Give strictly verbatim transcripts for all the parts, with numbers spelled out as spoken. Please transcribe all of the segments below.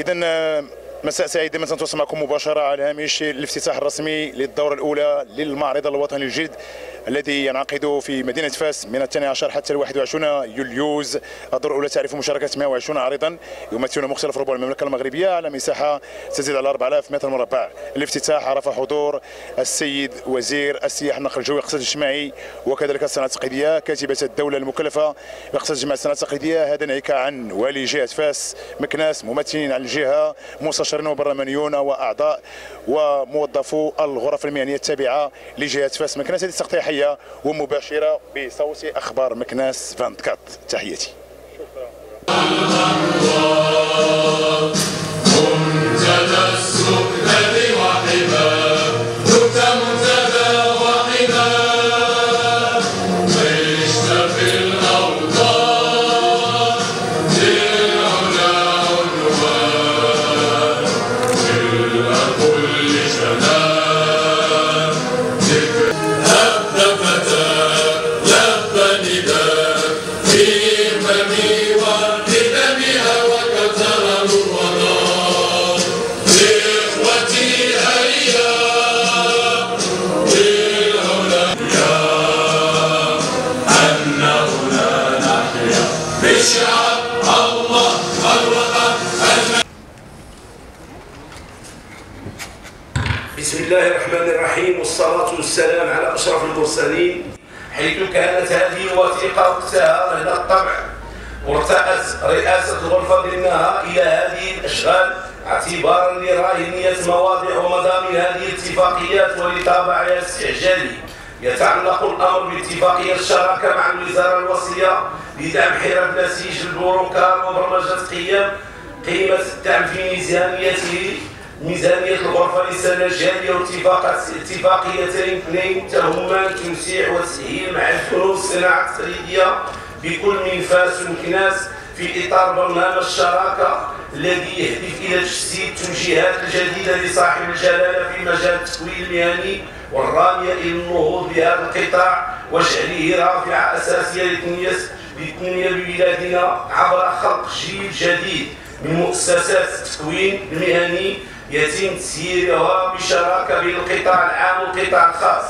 إذا مساء سعيد. دائما تنتواصل معكم مباشرة على هامش الافتتاح الرسمي للدورة الأولى للمعرض الوطني الجلد الذي ينعقد في مدينة فاس من الثاني عشر حتى الواحد والعشرين يوليوز. الدورة الأولى تعرف مشاركة مئة وعشرين عارضا يمثلون مختلف ربوع المملكة المغربية على مساحة تزيد على أربعة آلاف متر مربع. الافتتاح عرف حضور السيد وزير السياحة النقل الجوي والاقتصاد الاجتماعي وكذلك الصناعة التقليدية كاتبة الدولة المكلفة باقتصاد جماعة الصناعة التقليدية. هذا ناهيك عن والي جهة فاس مكناس، ممثلين عن الجهة، مستشارين وبرلمانيون واعضاء وموظفو الغرف المهنيه التابعه لجهه فاس مكناس. هذه تغطيه حيه ومباشره بصوت اخبار مكناس أربعة وعشرين. تحياتي. بسم الله الرحمن الرحيم، والصلاة والسلام على أشرف المرسلين. حيث كانت هذه الوثيقة وقتها رهن الطبع وارتأت رئاسة الغرفة ضمنها إلى هذه الأشغال اعتبارا لراهنية مواضيع ومضامين هذه الاتفاقيات ولطابع عليها استعجالي. يتعلق الأمر باتفاقية الشراكة مع الوزارة الوصية لدعم حرف نسيج البروكار وبرمجة قيم قيمة الدعم في ميزانيته ميزانية الغرفة للسنة الجارية واتفاقيتين اثنين تهمان توسيع وتسهيل مع الفنون الصناعة التقليدية بكل من فاس ومكناس في إطار برنامج الشراكة الذي يهدف إلى تجسيد التوجيهات الجديدة لصاحب الجلالة في مجال التكوين المهني والرامية إلى النهوض بهذا القطاع وجعله رافعة أساسية للتنمية ببلادنا عبر خلق جيل جديد من مؤسسات التكوين المهني يتم تسييرها بشراكة بين القطاع العام والقطاع الخاص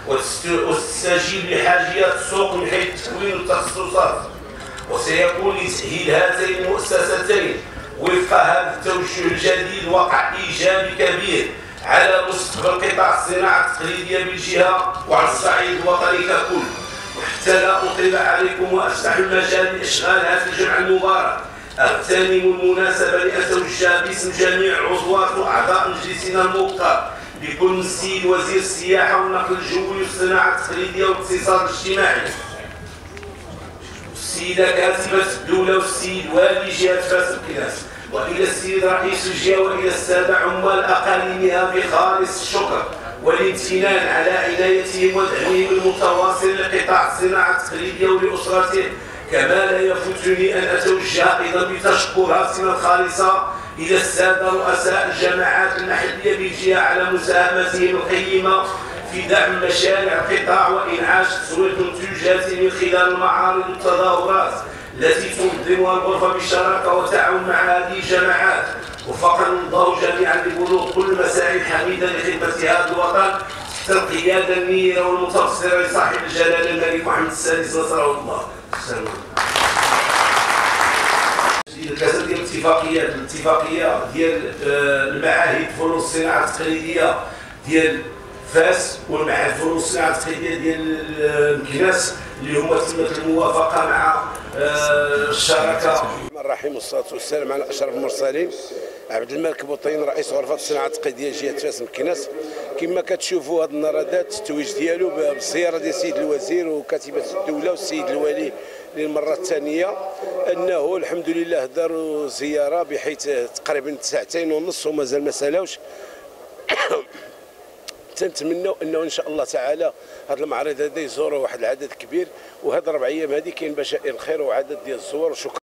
وتستجيب لحاجيات السوق من حيث التكوين والتخصصات. وسيكون لتأهيل هاتين المؤسستين وفق هذا التوجه الجديد وقع إيجابي كبير على مستقبل قطاع الصناعة التقليدية بالجهة وعلى الصعيد الوطني ككل. وحتى لا أطيل عليكم وأفتح المجال لإشغال هذا الجمع المبارك، أغتنم المناسبة لأتوجه باسم جميع عضوات وأعضاء مجلسنا الموقر بكل السيد وزير السياحة والنقل الجوي والصناعة التقليدية والاقتصاد الاجتماعي، والسيدة كاتبة الدولة والسيد والي جهة فاس مكناس، وإلى السيد رئيس الجهة وإلى السادة عمال أقاليمها بخالص الشكر والامتنان على عنايتهم ودعمهم المتواصل لقطاع الصناعة التقليدية ولأسرته. كما لا يفوتني أن أتوجه أيضا بتشكرات خالصة إلى السادة رؤساء الجماعات المحلية بالجهة على مساهمتهم القيمة في دعم مشاريع القطاع وإنعاش تسويق منتوجاته من خلال المعارض والتظاهرات التي تنظمها الغرفة بالشراكة والتعاون مع هذه الجماعات. وفقنا الله جميعا لبلوغ كل مساعي حميدة لخدمة هذا الوطن تحت القيادة النيرة والمتبصرة لصاحب الجلالة الملك محمد السادس نصره الله. الكاسات ديال الاتفاقيات الاتفاقيه ديال المعاهد فنون الصناعه التقليديه ديال فاس والمعاهد فنون الصناعه التقليديه ديال مكناس اللي هما تمت الموافقه مع الشراكه. الرحمن الرحيم، والصلاه والسلام على اشرف المرسلين. عبد الملك بوطين رئيس غرفه الصناعه التقليديه جهه فاس مكناس. كما كتشوفوا هذه النرادات التتويج ديالو بالزياره ديال السيد الوزير وكاتبه الدوله والسيد الوالي للمره الثانيه، انه الحمد لله داروا زياره بحيث تقريبا ساعتين ونص ومازال ما سالاوش. تنتمنوا انه ان شاء الله تعالى هذا المعرض هذا يزوروا واحد العدد كبير، وهذا الربع ايام هذه كاين بشائر الخير وعدد ديال الزوار. وشكرا.